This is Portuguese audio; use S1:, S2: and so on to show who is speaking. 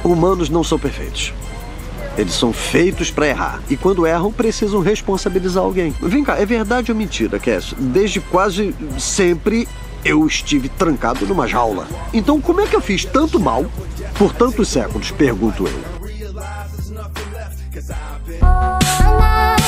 S1: Humanos não são perfeitos. Eles são feitos pra errar. E quando erram, precisam responsabilizar alguém. Vem cá, é verdade ou mentira, Cass? Desde quase sempre eu estive trancado numa jaula. Então como é que eu fiz tanto mal por tantos séculos? Pergunto eu.